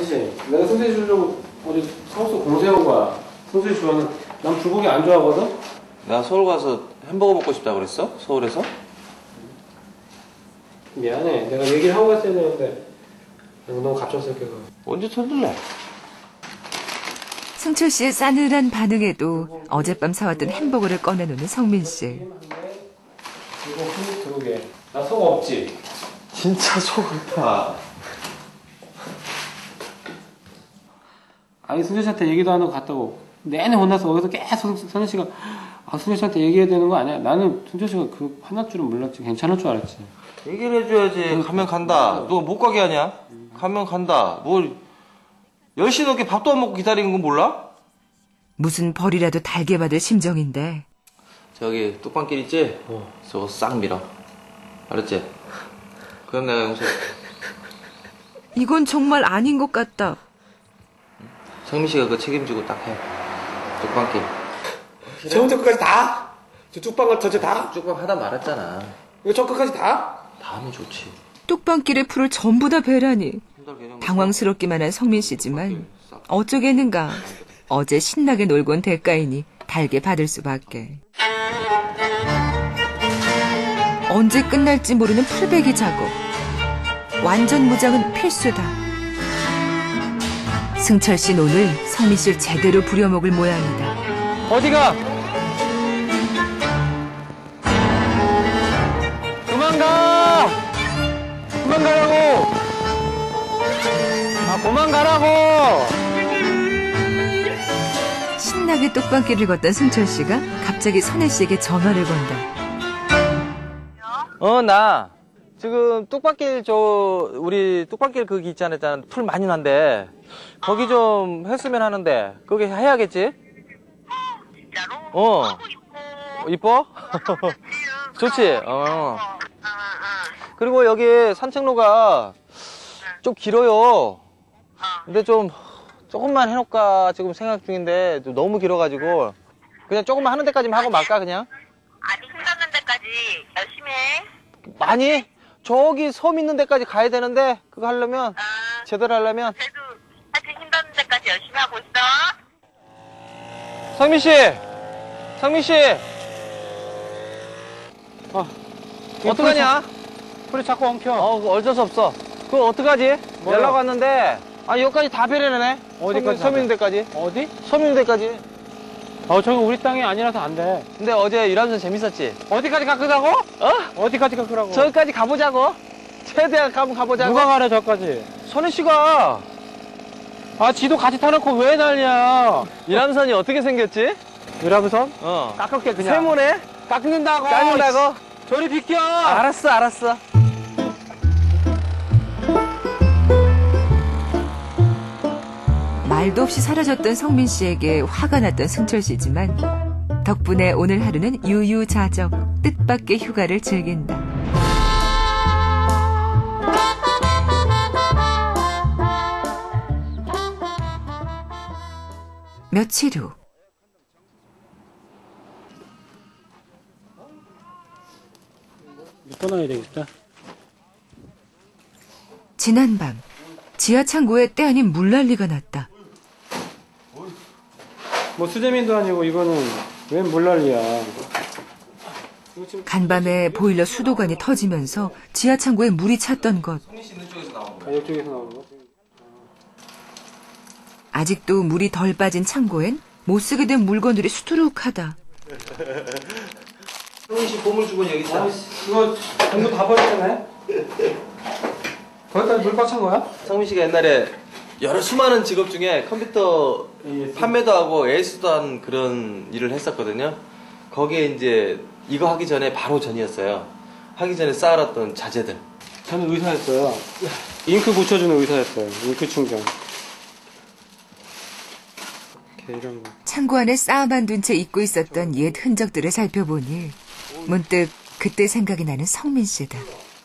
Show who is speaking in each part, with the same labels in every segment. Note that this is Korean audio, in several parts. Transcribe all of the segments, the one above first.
Speaker 1: 아니지. 내가 승철이 주려고 어제 사무소 공세한 거야. 승철이 좋아하는. 난 불고기 안 좋아하거든.
Speaker 2: 나 서울 가서 햄버거 먹고 싶다 그랬어? 서울에서?
Speaker 1: 미안해. 내가 얘기를 하고 갔어야 되는데 너무 갑작스럽게 가.
Speaker 2: 언제 털들래?
Speaker 3: 승철 씨의 싸늘한 반응에도 어젯밤 사왔던 햄버거를 꺼내놓는 성민 씨.
Speaker 1: 이거 흠 들어오게. 나 속 없지?
Speaker 2: 진짜 속었다.
Speaker 1: 아니 승철 씨한테 얘기도 안 하고 갔다고. 내내 혼나서 거기서 계속 선우 씨가 승철 씨한테 얘기해야 되는 거 아니야? 나는 승철 씨가 그 화날 줄은 몰랐지. 괜찮을 줄 알았지.
Speaker 2: 얘기를 해줘야지. 가면 간다. 너 못 가게 하냐? 가면 간다. 뭘 10시 넘게 밥도 안 먹고 기다리는 건 몰라?
Speaker 3: 무슨 벌이라도 달게 받을 심정인데.
Speaker 2: 저기 뚝방길 있지? 저거 싹 밀어. 알았지? 그럼 내가 용서.
Speaker 3: 이건 정말 아닌 것 같다.
Speaker 2: 성민 씨가 그 책임지고 딱 해. 뚝방길.
Speaker 1: 처음부터 끝까지 다? 저 뚝방을 전체 다?
Speaker 2: 뚝방 하다 말았잖아.
Speaker 1: 이거 저 끝까지 다?
Speaker 2: 다 하면 좋지.
Speaker 3: 뚝방길의 풀을 전부 다 베라니. 당황스럽기만 한 성민 씨지만 어쩌겠는가. 어제 신나게 놀고 온 대가이니 달게 받을 수밖에. 언제 끝날지 모르는 풀베기 작업. 완전 무장은 필수다. 승철 씨는 오늘 성민 씨를 제대로 부려먹을 모양이다.
Speaker 1: 어디가? 그만 가! 그만 가라고! 그만 가라고!
Speaker 3: 신나게 뚝방길을 걷던 승철 씨가 갑자기 선혜 씨에게 전화를 건다.
Speaker 2: 나 지금 뚝방길 우리 뚝방길 거기 있잖아. 풀 많이 난데 거기 좀 했으면 하는데 거기 해야겠지?
Speaker 4: 진짜로?
Speaker 2: 이뻐? 좋지? 그리고 여기 산책로가 좀 길어요. 근데 조금만 해놓을까 지금 생각 중인데 너무 길어가지고 그냥 조금만 하는 데까지만 하고 말까 그냥?
Speaker 4: 아니 힘닿는 데까지 열심히 해.
Speaker 2: 많이? 저기 섬 있는 데까지 가야 되는데 그거 하려면 제대로 하려면
Speaker 4: 그래도 하여튼 힘닿는 데까지 열심히 하고 있어.
Speaker 2: 성민 씨 어떡하냐?
Speaker 1: 풀이 자꾸 엉켜.
Speaker 2: 어쩔 수 없어. 그거 어떡하지?
Speaker 1: 뭐야?
Speaker 2: 연락 왔는데 여기까지 다 배려내네.
Speaker 1: 어디까지
Speaker 2: 섬 있는 데까지.
Speaker 1: 어디?
Speaker 2: 섬 있는 데까지.
Speaker 1: 저기 우리 땅이 아니라서 안 돼.
Speaker 2: 근데 어제 일하면서 재밌었지?
Speaker 1: 어디까지 가끄라고? 어디까지 가끄라고?
Speaker 2: 저기까지 가보자고. 최대한 가보자고.
Speaker 1: 누가 가래 저까지?
Speaker 2: 선희 씨가.
Speaker 1: 지도 같이 타놓고 왜 난리야?
Speaker 2: 일함선이 어떻게 생겼지?
Speaker 1: 유람선?
Speaker 2: 어.
Speaker 1: 깎을게 그냥.
Speaker 2: 세모네?
Speaker 1: 깎는다고.
Speaker 2: 깎는다고?
Speaker 1: 저리 비켜.
Speaker 2: 알았어.
Speaker 3: 말도 없이 사라졌던 성민 씨에게 화가 났던 승철 씨지만 덕분에 오늘 하루는 유유자적 뜻밖의 휴가를 즐긴다. 며칠 후
Speaker 1: 떠나야 되겠다.
Speaker 3: 지난밤 지하 창고에 때 아닌 물난리가 났다.
Speaker 1: 뭐 수제민도 아니고 이거는 웬 물난리야.
Speaker 3: 간밤에 보일러 수도관이 터지면서 지하 창고에 물이 찼던 것.
Speaker 1: 이쪽에서 나오는 거?
Speaker 3: 아직도 물이 덜 빠진 창고엔 못 쓰게 된 물건들이 수두룩하다.
Speaker 2: 성민 씨 보물 주머니 여기 있다.
Speaker 1: 이거 전부 다 버렸잖아요? 거기까지 물 꽉 찬 거야?
Speaker 2: 성민 씨가 옛날에 여러 수많은 직업 중에 컴퓨터 판매도 하고 AS도 한 그런 일을 했었거든요. 거기에 이제 이거 하기 전에 바로 전이었어요. 하기 전에 쌓아놨던 자재들.
Speaker 1: 저는 의사였어요. 잉크 붙여주는 의사였어요. 잉크 충전. 이런 거.
Speaker 3: 창고 안에 쌓아만둔 채 잊고 있었던 옛 흔적들을 살펴보니 문득 그때 생각이 나는 성민 씨다.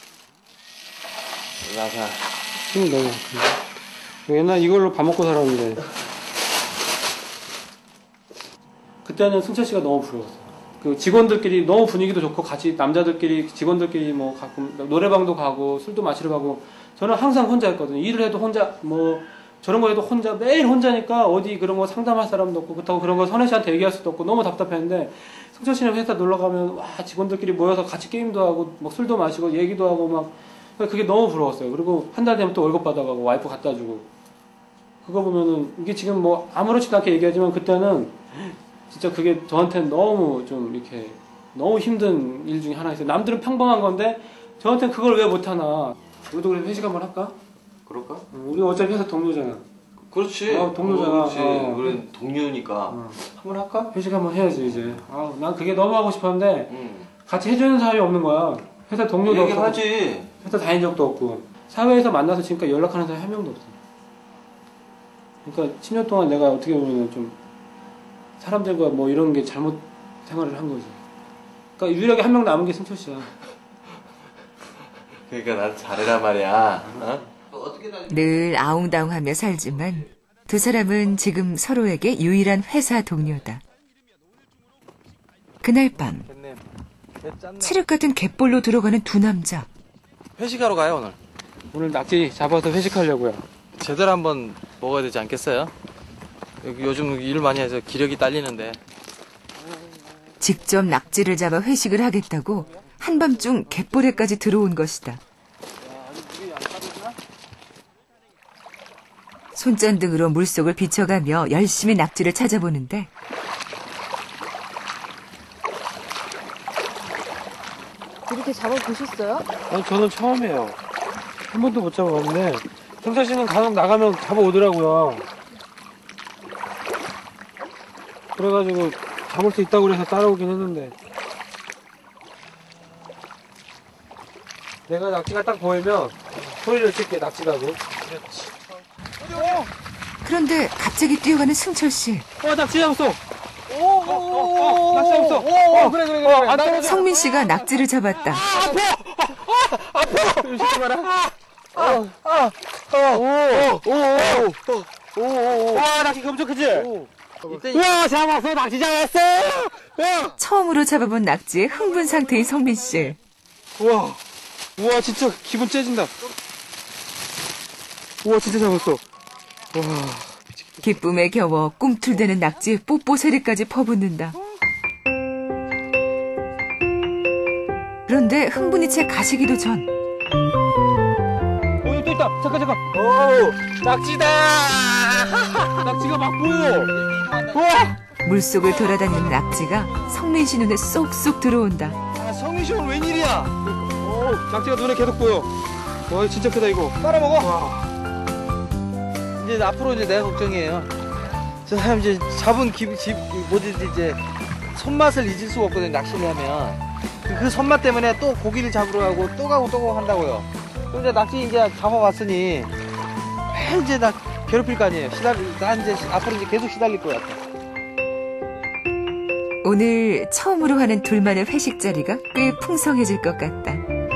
Speaker 2: 나사.
Speaker 1: 힘이 너무 아픈데. 옛날 이걸로 밥 먹고 살았는데. 그때는 승철 씨가 너무 부러웠어요. 그 직원들끼리 너무 분위기도 좋고 같이 남자들끼리 직원들끼리 뭐 가끔 노래방도 가고 술도 마시러 가고 저는 항상 혼자 했거든요. 일을 해도 혼자 뭐 저런 거에도 혼자 매일 혼자니까 어디 그런 거 상담할 사람도 없고 그렇다고 그런 거 선혜 씨한테 얘기할 수도 없고 너무 답답했는데 승철 씨는 회사 놀러 가면 와 직원들끼리 모여서 같이 게임도 하고 뭐 술도 마시고 얘기도 하고 막 그게 너무 부러웠어요. 그리고 한 달 되면 또 월급 받아가고 와이프 갖다 주고 그거 보면은 이게 지금 뭐 아무렇지도 않게 얘기하지만 그때는 진짜 그게 저한테는 너무 좀 이렇게 너무 힘든 일 중에 하나였어요. 남들은 평범한 건데 저한테는 그걸 왜 못하나. 우리도 그래서 회식 한번 할까?
Speaker 2: 그럴까?
Speaker 1: 우리 어차피 회사 동료잖아.
Speaker 2: 그렇지.
Speaker 1: 동료잖아.
Speaker 2: 그렇지. 우리 동료니까 한번 할까?
Speaker 1: 회식 한번 해야지 이제. 난 그게 너무 하고 싶었는데 같이 해주는 사람이 없는 거야. 회사 동료도 없고
Speaker 2: 얘기하지.
Speaker 1: 회사 다닌 적도 없고 사회에서 만나서 지금까지 연락하는 사람이 한 명도 없어. 그러니까 10년 동안 내가 어떻게 보면 좀 사람들과 뭐 이런 게 잘못 생활을 한 거지. 그러니까 유일하게 한 명 남은 게 승철 씨야.
Speaker 2: 그러니까 난 잘해라 말이야. 어?
Speaker 3: 늘 아웅다웅하며 살지만 두 사람은 지금 서로에게 유일한 회사 동료다. 그날 밤 칠흑 같은 갯벌로 들어가는 두 남자.
Speaker 2: 회식하러 가요 오늘.
Speaker 1: 오늘 낙지 잡아서 회식하려고요.
Speaker 2: 제대로 한번 먹어야 되지 않겠어요? 요즘 일 많이 해서 기력이 딸리는데.
Speaker 3: 직접 낙지를 잡아 회식을 하겠다고 한밤중 갯벌에까지 들어온 것이다. 손전등으로 물속을 비춰가며 열심히 낙지를 찾아보는데
Speaker 5: 이렇게 잡아보셨어요?
Speaker 1: 아니 저는 처음이에요. 한 번도 못 잡아봤는데 승철 씨는 가끔 나가면 잡아오더라고요. 그래가지고 잡을 수 있다고 그래서 따라오긴 했는데 내가 낙지가 딱 보이면 소리를 칠게 낙지라고. 그렇지.
Speaker 3: 그런데 갑자기 뛰어가는 승철 씨.
Speaker 1: 낙지 잡았어. 낙지 잡았어. 그래.
Speaker 3: 성민 씨가 낙지를 잡았다.
Speaker 1: 조심히 봐라. 와 낙지 엄청 크지? 우와 잡았어. 낙지 잡았어.
Speaker 3: 처음으로 잡아본 낙지에 흥분 상태인 성민 씨.
Speaker 1: 우와 진짜 기분 째진다. 우와 진짜 잡았어. 와.
Speaker 3: 기쁨에 겨워 꿈틀대는 낙지에 뽀뽀새리까지 퍼붓는다. 그런데 흥분이 채 가시기도 전.
Speaker 1: 여기 또 있다. 잠깐. 낙지다. 낙지가 막 보여. 우와.
Speaker 3: 물속을 돌아다니는 낙지가 성민 씨 눈에 쏙쏙 들어온다.
Speaker 2: 성민 씨 오늘 웬일이야?
Speaker 1: 낙지가 눈에 계속 보여. 와 진짜 크다 이거.
Speaker 2: 따라 먹어. 이제 앞으로 이제 내가 걱정이에요. 저 사람 이제 잡은 뭐든지 이제 손맛을 잊을 수가 없거든요. 낚시를 하면 그 손맛 때문에 또 고기를 잡으러 가고 또 가고 한다고요. 그럼 이제 낙지 이제 잡아왔으니 매일 이제 나 괴롭힐 거 아니에요. 나 이제 앞으로 이제 계속 시달릴 것 같아.
Speaker 3: 오늘 처음으로 하는 둘만의 회식 자리가 꽤 풍성해질 것 같다.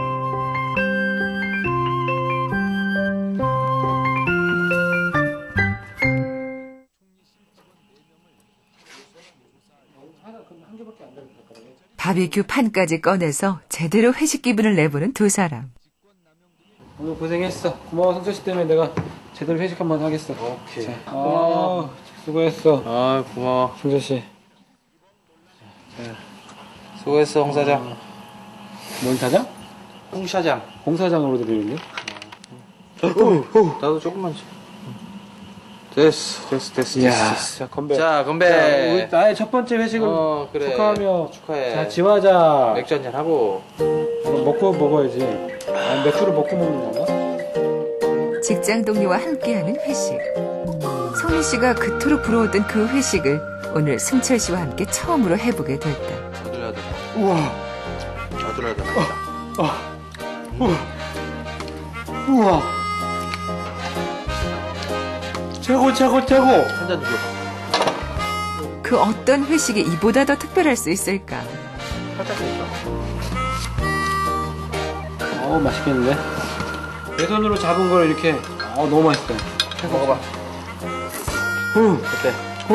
Speaker 3: 바비큐 판까지 꺼내서 제대로 회식 기분을 내보는 두 사람.
Speaker 1: 오늘 고생했어. 고마워 승철 씨 때문에 내가 제대로 회식 한번 하겠어.
Speaker 2: 오케이.
Speaker 1: 고마워. 수고했어.
Speaker 2: 고마워.
Speaker 1: 승철 씨.
Speaker 2: 수고했어 홍 사장.
Speaker 1: 뭔 사장?
Speaker 2: 홍 사장.
Speaker 1: 홍 사장으로 들리는데?
Speaker 2: 나도 조금만 줘. 됐어.
Speaker 1: 자 건배.
Speaker 2: 자 건배.
Speaker 1: 자, 우리 나의 첫 번째 회식을
Speaker 2: 그래.
Speaker 1: 축하하며
Speaker 2: 축하해.
Speaker 1: 자 지화자.
Speaker 2: 맥주 한잔 하고.
Speaker 1: 먹고 먹어야지. 맥주를 먹고 먹는 건가?
Speaker 3: 직장 동료와 함께하는 회식. 성민 씨가 그토록 부러웠던 그 회식을 오늘 승철 씨와 함께 처음으로 해보게 됐다.
Speaker 2: 아들아들.
Speaker 1: 우와.
Speaker 2: 아들아들.
Speaker 1: 우와. 최고.
Speaker 2: 한잔 줘.
Speaker 3: 그 어떤 회식이 이보다 더 특별할 수 있을까?
Speaker 2: 살짝 있어.
Speaker 1: 맛있겠는데? 내 손으로 잡은 걸 이렇게 너무 맛있어.
Speaker 2: 먹어봐. 어때?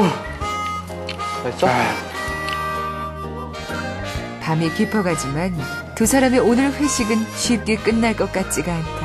Speaker 2: 맛있어?
Speaker 3: 밤이 깊어가지만 두 사람의 오늘 회식은 쉽게 끝날 것 같지가 않다.